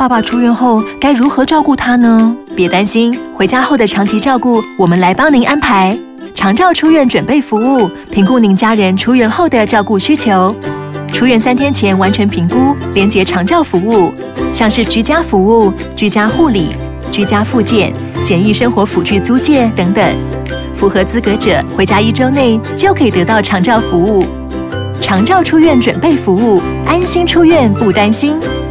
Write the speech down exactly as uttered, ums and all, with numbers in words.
爸爸出院后该如何照顾他呢？别担心，回家后的长期照顾，我们来帮您安排长照出院准备服务，评估您家人出院后的照顾需求。出院三天前完成评估，连结长照服务，像是居家服务、居家护理、居家复健、简易生活辅具租借等等。符合资格者，回家一周内就可以得到长照服务。长照出院准备服务，安心出院不担心。